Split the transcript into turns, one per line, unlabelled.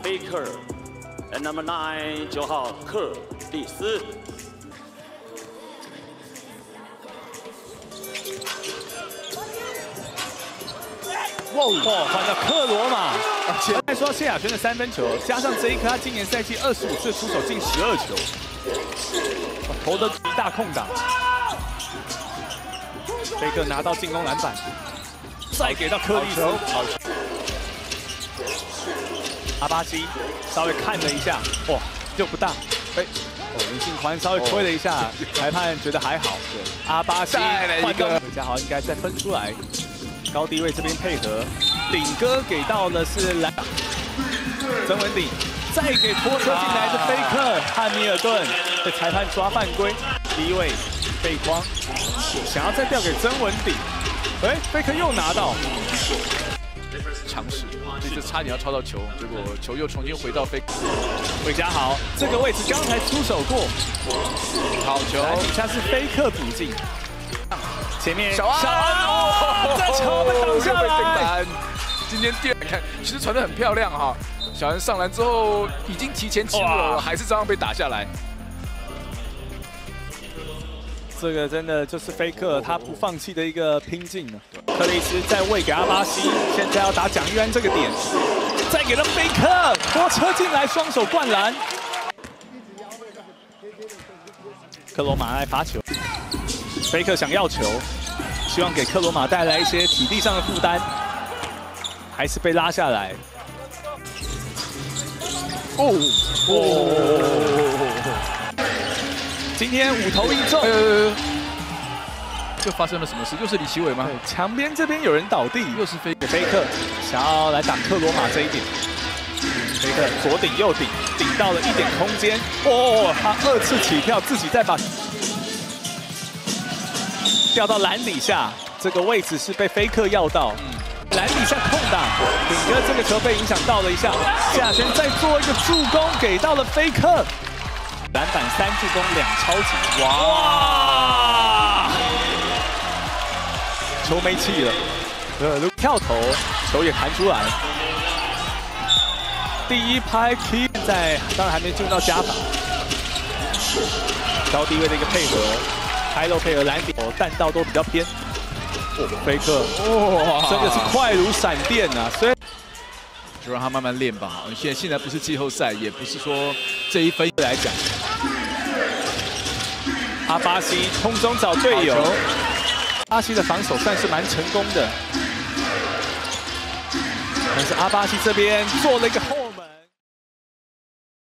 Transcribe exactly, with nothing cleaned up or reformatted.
Faker and number nine 九号克里斯。
哇哦，换到克罗马。前面说谢亚轩的三分球，加上这一颗他今年赛季二十五次出手进十二球，投的一大空档。贝克拿到进攻篮板，再给到克里斯。好球！阿巴西稍微看了一下，哇，就不大。哎，哦，林信宽稍微推了一下，裁判觉得还好。对，阿巴西换个，嘉豪应该再分出来。 高低位这边配合，顶哥给到的是来曾文鼎，再给拖车进来的菲克汉密尔顿被裁判抓犯规，低位背筐，想要再调给曾文鼎，哎，菲克又拿到，
强势，这次差点要抄到球，结果球又重新回到菲克，
魏家豪这个位置刚才出手过，
好球，
底下是菲克补进。 前面
小安，
哦，这球被挡下来。
今天第二看，其实传得很漂亮哈。小安上篮之后已经提前起步了，还是照样被打下来。
这个真的就是菲克他不放弃的一个拼劲了。克里斯再喂给阿巴西，现在要打蒋玉安这个点，再给到菲克，拖车进来，双手灌篮。克罗马来罚球。 菲克想要球，希望给克罗马带来一些体力上的负担，还是被拉下来。哦哦！今天五投一中，
呃，又发生了什么事？又是李奇伟吗？
墙边这边有人倒地，
又是菲
菲克想要来挡克罗马这一点。菲克左顶右顶，顶到了一点空间。哦，他二次起跳，自己再把。 掉到篮底下，这个位置是被菲克要到，篮底下空档，顶哥这个球被影响到了一下，谢亚轩再做一个助攻，给到了菲克，篮板三助攻两超级，哇！球没气了，呃，跳投，球也弹出来，第一拍 P 在当然还没进入到加法，高低位的一个配合。 开漏配合篮底，哦，弹道都比较偏。哦，菲克，哇，真的是快如闪电啊！所以
就让他慢慢练吧。现在现在不是季后赛，也不是说这一分
来讲。阿巴西空中找队友，阿西的防守算是蛮成功的，但是阿巴西这边做了一个后。